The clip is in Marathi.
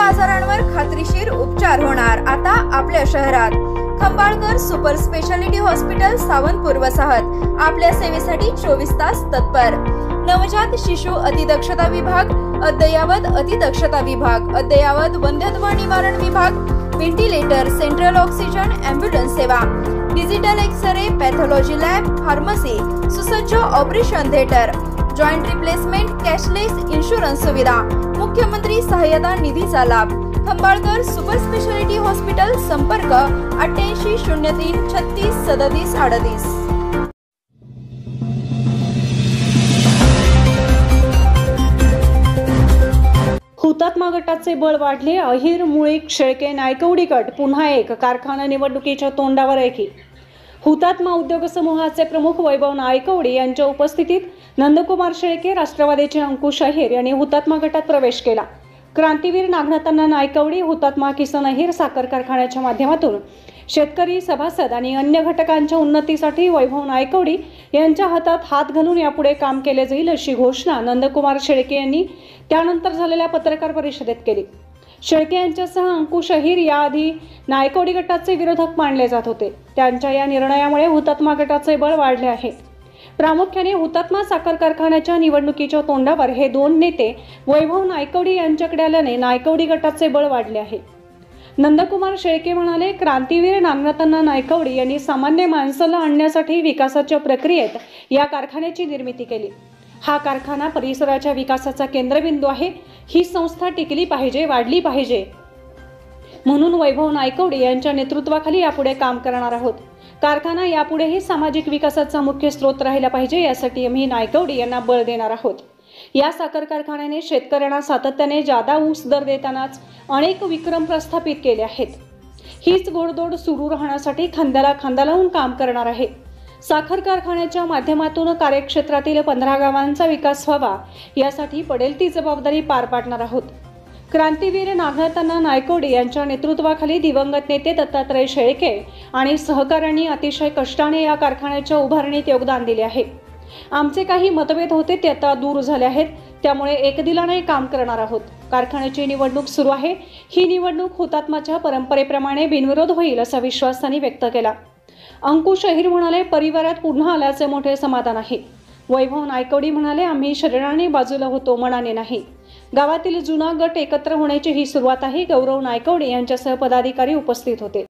आजारांवर खात्रीशीर उपचार होणार आता आपल्या शहरात। Khambalkar super speciality hospital Sawantpur वसाहत आपल्या सेवेसाठी 24 तास तत्पर। नवजात शिशु अतिदक्षता विभाग, अद्ययावत अतिदक्षता विभाग, अद्ययावत वंध्यत्व निवारण विभाग, व्हेंटिलेटर, सेंट्रल ऑक्सिजन, एम्ब्युलन्स सेवा, digital X ray, pathology lab, pharmacy, सुसज्ज operation theatre, joint replacement, cashless insurance सुविधा, मुख्यमंत्री सहायता निधीचा लाभ। खंबाळकर सुपर स्पेशालिटी हॉस्पिटल, संपर्क 88 03 36 37 38। हुतात्मा गटाचे बळ वाढले। अहिर, मुळीक, शेळके, नायकवडी गट पुन्हा एक कारखाना निवडणुकीच्या तोंडावर आहे। हुतात्मा उद्योग समूहाचे प्रमुख वैभव नायकवडी यांच्या उपस्थितीत नंदकुमार शेळके, राष्ट्रवादीचे अंकुश अहिर यांनी हुतात्मा गटात प्रवेश केला। क्रांतीवीर नागनाथांना नायकवडी हुतात्मा किसन अहिर साखर कारखान्याच्या माध्यमातून शेतकरी, सभासद आणि अन्य घटकांच्या उन्नतीसाठी वैभव नायकवडी यांच्या हातात हात घालून यापुढे काम केले जाईल अशी घोषणा नंदकुमार शेळके यांनी त्यानंतर झालेल्या पत्रकार परिषदेत केली। शेळके यांच्यासह अंकुश अहिर याआधी नायकवडी गटाचे विरोधक मानले जात होते। त्यांच्या या निर्णयामुळे हुतात्मा गटाचे बळ वाढले आहे। प्रामुख्याने हुतात्मा साखर कारखान्याच्या निवडणुकीच्या तोंडावर हे दोन नेते वैभव नायकवडी यांच्याकडे आल्याने नायकवडी गटाचे बळ वाढले आहे। नंदकुमार शेळके म्हणाले, क्रांतीवीर नागनाथांना नायकवडी यांनी सामान्य माणसाला आणण्यासाठी विकासाच्या प्रक्रियेत या कारखान्याची निर्मिती केली। हा कारखाना परिसराच्या विकासाचा केंद्रबिंदू आहे। ही संस्था टिकली पाहिजे, वाढली पाहिजे, म्हणून वैभव नायकवडी यांच्या नेतृत्वाखाली यापुढे काम करणार आहोत। कारखाना यापुढेही सामाजिक विकासाचा मुख्य स्रोत राहिला पाहिजे, यासाठी आम्ही नायकवडी यांना बळ देणार आहोत। या साखर कारखान्याने शेतकऱ्यांना सातत्याने जादा ऊस दर देतानाच अनेक विक्रम प्रस्थापित केले आहेत। हीच घोडदौड सुरू राहण्यासाठी खांद्याला खांदा लावून काम करणार आहे। साखर कारखान्याच्या माध्यमातून कार्यक्षेत्रातील 15 गावांचा विकास व्हावा, यासाठी पडेल ती जबाबदारी पार पाडणार आहोत। क्रांतीवीर नागनाथांना नायकवडी यांच्या नेतृत्वाखाली दिवंगत नेते दत्तात्रय शेळके आणि सहकाऱ्यांनी अतिशय कष्टाने या कारखान्याच्या उभारणीत योगदान दिले आहे। आमचे काही मतभेद होते ते आता दूर झाले आहेत, त्यामुळे एकदिलाने काम करणार आहोत। कारखान्याची निवडणूक सुरू आहे। ही निवडणूक हुतात्माच्या परंपरेप्रमाणे बिनविरोध होईल असा विश्वास त्यांनी व्यक्त केला। अंकुश अहिर म्हणाले, परिवारात पुन्हा आल्याचे मोठे समाधान आहे। वैभव नायकवडी म्हणाले, आम्ही शरीराने बाजूला होतो, मनाने नाही। गावातील जुना गट एकत्र होण्याची ही सुरुवात आहे। गौरव नायकवडी यांच्यासह पदाधिकारी उपस्थित होते।